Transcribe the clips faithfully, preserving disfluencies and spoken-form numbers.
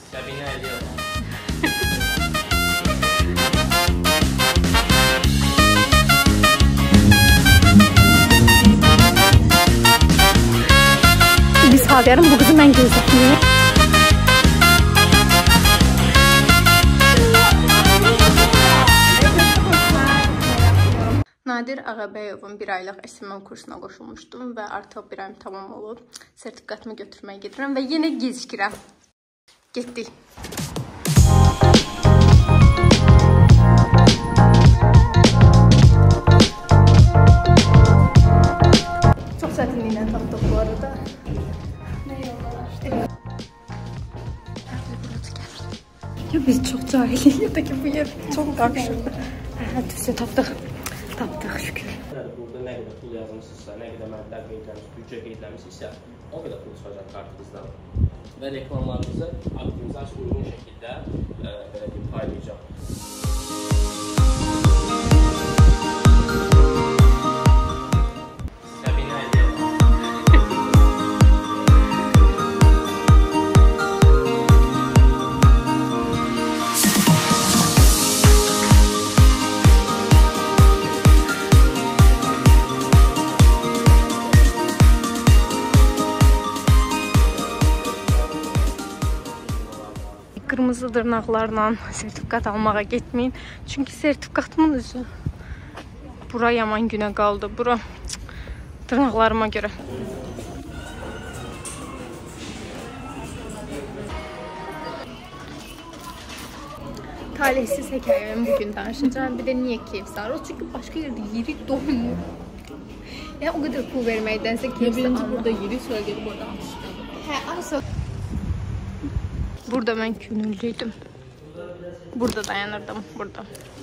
Səbinə Əliyeva. Biz Hadiyarım, bu qızı mən gözlətməyim. Nadir Ağabəyovun bir aylıq S M M kursuna qoşulmuşdum və artıq bir ayım tamam olub. Sertifikatımı götürməyə gedirəm və yenə gecikirəm. Getdik. Çox çətinliklə tapdıq bu arada. Nə yollar açdıq? Ya biz çox cahilik ya da ki bu yer çox qarışıqdır. Hə, düzsə tapdıq. Tapdıq şükür. Burada nə qədər pul yazmışsınızsa, nə qədər məbləğ qeydləmişsiniz, büdcə qeydləmişsinizsə, o qədər pul çıxacaq kartınızdan. Və reklamlarınızı optimizasiya uyğun şəkildə belə deyim, paylayacaq. Səbinə Əliyeva. Qırmızı dırnaqlarla sertifikat almağa getməyin. Çünki sertifikatımın üzü bura yaman günə qaldı. Bura cık, dırnaqlarıma görə. Talihsiz hekayəmi bugün danışacağım. Bir də niyə keyif sarır? Çünki başqa yerdə yeri doymuyor. Yəni o qədər pul verməkdənsə keyif sarır. Birinci burada yeri, sonra gedib oradan açdım. Hə, aysa. Burada mən könüllüydüm. Burada dayanırdım, burada.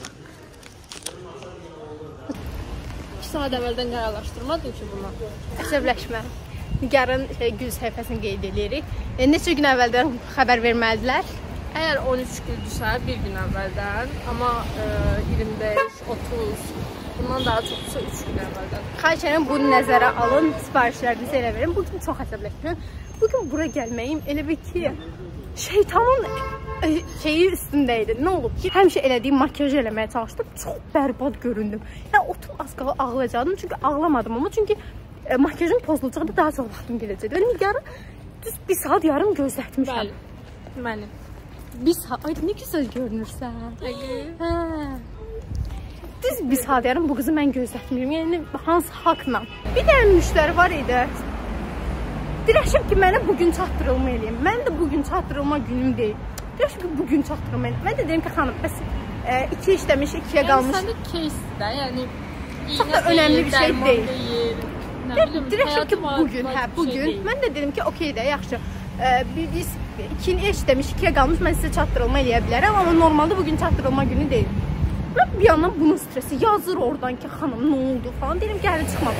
İki saat əvvəldən qərarlaşdırmadın ki buna? Əsəbləşmə. Nigarın şey, gül səhifəsini qeyd edirik. E, neçə gün əvvəldən xəbər verməlidirlər? Əgər on üç gündürsə, bir gün əvvəldən, amma e, iyirmi beş, otuz, bundan daha çoxsa üç gün əvvəldən. Xahiş edirəm, bunu nəzərə alın, sifarişlərinizi elə verin. Bugün çox əsəbləşmirəm. Bugün bura gəlməyim elə bir ki, şeytanın e, şeyi üstündəydi. Nə olub ki, həmişə elədiyim makyaj eləməyə çalışdım. Çox bərbad göründüm. Yəni otum az qala ağlayacaqdım. Çünki ağlamadım amma. Çünki e, makyajım pozulacaqdı, daha çox vaxtım gələcəkdi. Və Nigarı düz bir saat yarım gözlətmişəm. Bəli. Mənim. Bir saat. Ay, nə gözəl görünürsən. Hə. Düz bir saat yarım bu qızı mən gözlətmirəm. Yəni hansı haqla? Bir dənə müştəri var idi. Dirəşim ki, mənə bugün çatdırılma eləyim. Mən də bugün çatdırılma günüm deyil. Dirəşim ki, bugün çatdırılma eləyim. Mən də dedim ki, xanım, bəs e, iki işləmiş, ikiyə yəni, qalmış. Yəni, səndə case də, yəni... Çox da önəmli bir şey deyil. deyil. Dirəşim ki, bugün, hə, bugün. Şey mən də dedim ki, okey də, yaxşı. E, biz iki işləmiş, ikiyə qalmış, mən sizə çatdırılma eləyə bilərəm. Amma normalda bugün çatdırılma günü deyil. Mən bir yandan bunun stresi yazır oradan ki, xanım, nə oldu falan. Deyim, gəli çıxmadı.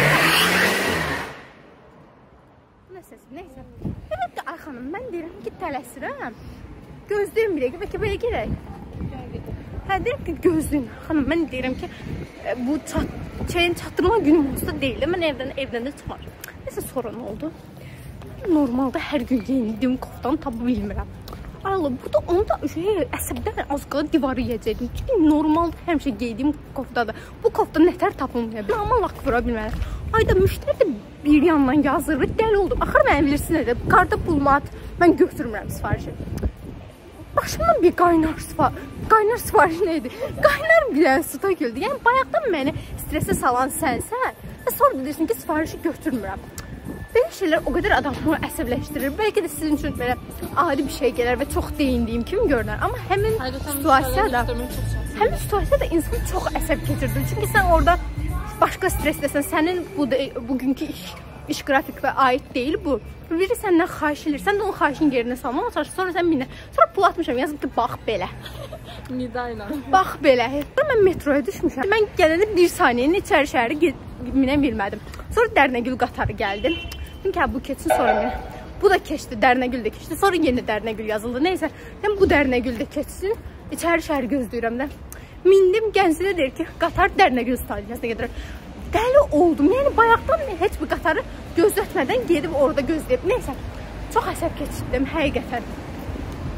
Neysə. Evet ki, ay xanım, mən deyirəm ki, tələsirəm. Gözlüyüm bir dəqiqə, bəlkə belə girək. Hə, deyirəm ki, gözlüyüm. Xanım, mən deyirəm ki, bu çat, şeyin çatdırma günüm olsa deyil. Mən evdən, evdən də çıxmaram. Neysə, sonra nə oldu? Normalda hər gün geyindim, koftanı tapa bilmirəm. Allah, burada onu da şey, əsəbdən az qala divarı yiyəcəkdim. Çünki normalda həmişə geydiyim koftada. Bu kofta nətər tapılmaya bilir, amma lak vura bilmərəm. Ayda müştəri də bir yandan yazır və dəli oldum. Axır mənə bilirsiniz də, karta pulumu at, mən götürmürəm sifarişi. Başımdan bir qaynar sifarişi, qaynar sifarişi neydi? Qaynar bir dənə su töküldü. Yəni, bayaqdan məni strese salan sənsən və sonra deyirsin ki, sifarişi götürmürəm. Belə şeylər o qədər adamı əsəbləşdirir. Bəlkə də sizin üçün belə adi bir şey gələr və çox deyindiyim kimi görünər. Amma həmin situasiyada, həmin situasiyada insan çox əsəb keçirdir. Çünki sən orada başqa stressdəsən, sənin bu bugünkü iş, iş qrafikə aid deyil bu. Biri səndən xahiş edir, sən də onun xahişin yerinə salmağa çalışır, sonra sən minə. Sonra pul atmışam, yazıb ki, bax belə. Nida ilə. Bax belə. Mən metroya düşmüşəm. Mən gələndə bir saniyənin içəri şəhəri minə bilmədim. Sonra Dərnəgül qatarı gəldi. Dedim ki, bu keçsin, sonra minə. Bu da keçdi, Dərnəgül də keçdi. Sonra yeni Dərnəgül yazıldı. Neysə, bu Dərnəgül də keçsin. İçəri şəhəri gözləyirəm də. Mindim, gəncdə deyir ki, qatar Dərnəgül stansiyasına gedir. Dəli oldum. Yəni, bayaqdan heç bir qatarı gözlətmədən gedib orada gözləyib. Neysə, çox əsəb keçirdim, həqiqətən.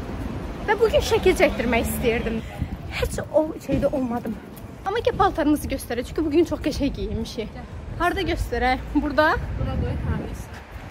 Və bugün şəkil çəkdirmək istəyirdim. Heç o şeydə olmadım. Amma ki paltarımızı göstərək. Çünki bugün çox qəşəng giyinmişik. Harda göstərək? Burada? Bura qoy, həmis.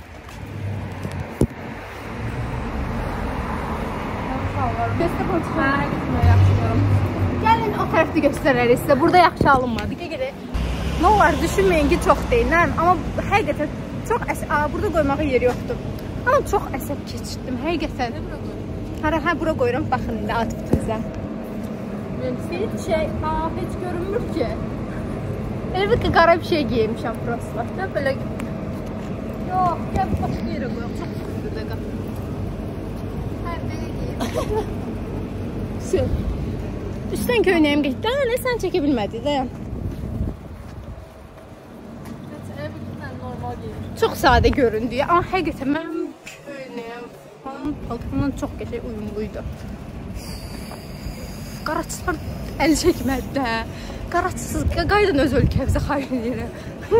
Göstər paltarı. Hə, gitmə, yaxşılarım. Gəlin o tərəfdə göstərərik sizə. Burada yaxşı alınmadı. Gedək. Nə olar, düşünməyin ki, çox deyil. Amma həqiqətən çox əsəb. Burada qoymağa yeri yoxdur. Amma çox əsəb keçirdim, həqiqətən. Nə bura qoy? Hara, hə, bura qoyuram. Baxın indi outfitimizə. Heç şey, aa, heç görünmür ki. Elə bir ki, qara bir şey giymişəm prosta. Nə belə... Yox, gəl başqa yerə qoyaq. Çox sıxıdır da qap. Hə, belə geyim. Üstdən köynəyim getdi. Hə, nə sən çəkə bilmədik, dayan. Çox sadə göründü. Amma həqiqətən mənim köynəyim falan paltarımla çox qəşəng uyumluydu. Qaraçılar əl çəkmədi də. Qaraçısız qayıdın öz ölkəmizə xahiş edirəm.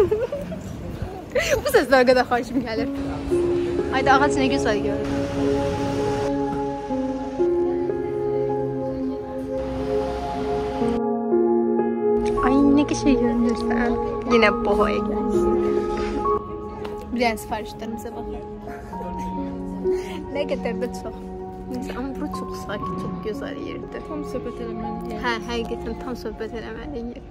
Bu səslər qədər xahişim gəlir. Haydi ağac nə gözəl görünür. Ay nə qəşəng görünürsən. Yenə bohaya gəlsin. Bir dənə sifarişlərimizə baxın. Nə qədər də çox. Amma bura çox sakit, çox gözəl yerdir. Tam söhbət eləməli yer. Hə, həqiqətən tam söhbət eləməli yer.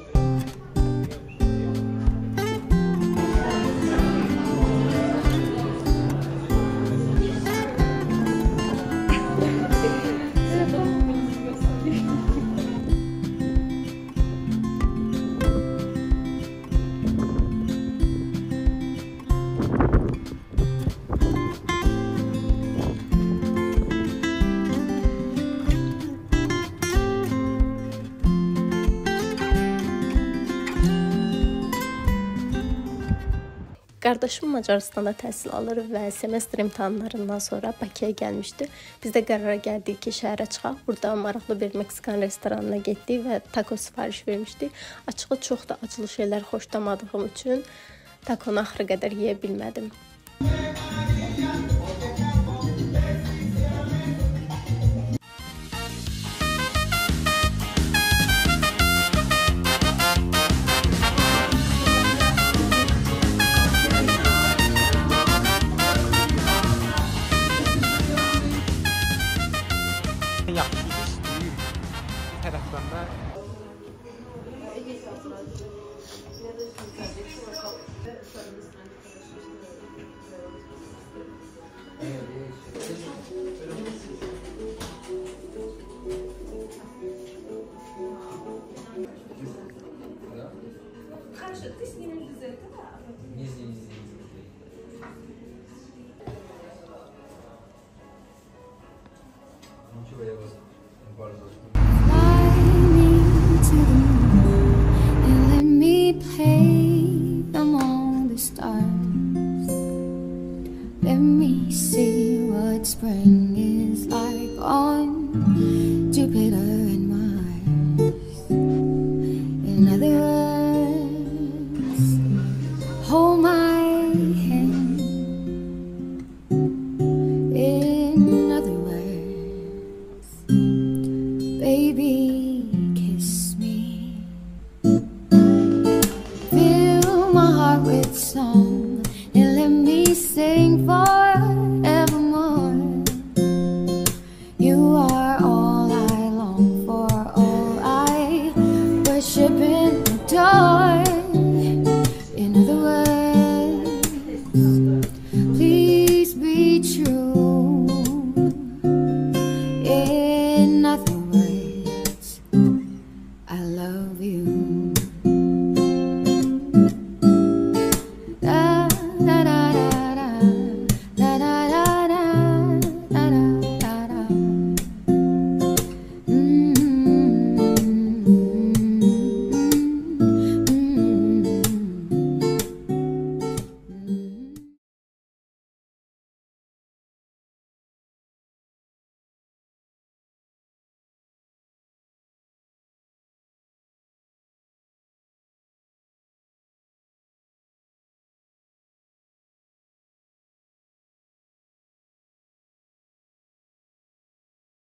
Qardaşım Macaristanda təhsil alır və semestr imtahanlarından sonra Bakıya gəlmişdi. Biz də qərara gəldik ki, şəhərə çıxaq. Burada maraqlı bir Meksikan restoranına getdik və taco sifariş vermişdik. Açığı çox da acılı şeylər xoşlamadığım üçün taconu axıra qədər yeyə bilmədim. Let me see what spring is like on